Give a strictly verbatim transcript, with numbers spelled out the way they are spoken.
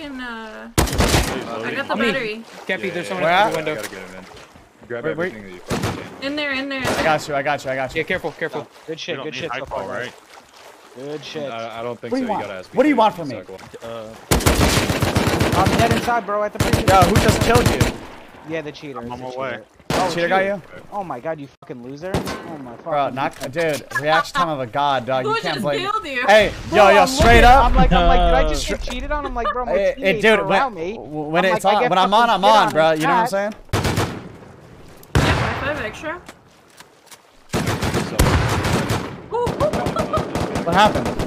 fucking uh. Oh, I got the Me. battery. Cappy, Yeah, there's yeah, someone yeah. at the window. I gotta get him in. Grab Wait, wait. everything that you fucking can. In there, in there. I got you. I got you. I got you. Yeah, careful, careful. Good shit, don't good need shit high so far, call, right? right? Good shit. I, I don't think What do so. you want? gotta ask What do you me want to from me? circle. Uh, I'm dead inside, bro, at the prison. Yo, who just killed you? Yeah, the cheater. I'm it's on a my cheater. way. Oh, Cheater got you? Oh my god, you fucking loser. Oh my fucking. Bro, not dude. Reaction time of a god, dog. Who You can't just blame. killed you? Hey, Bro, yo, yo, I'm straight looking, up. I'm like, I'm like, did I just get cheated on? I'm like, bro, my Hey, teammates hey, dude, are around me. when, when I'm it's like, I on, get when I'm on, fucking I'm shit on, on bro. his You know what I'm chat. saying? Yeah, five, five extra. So, What happened?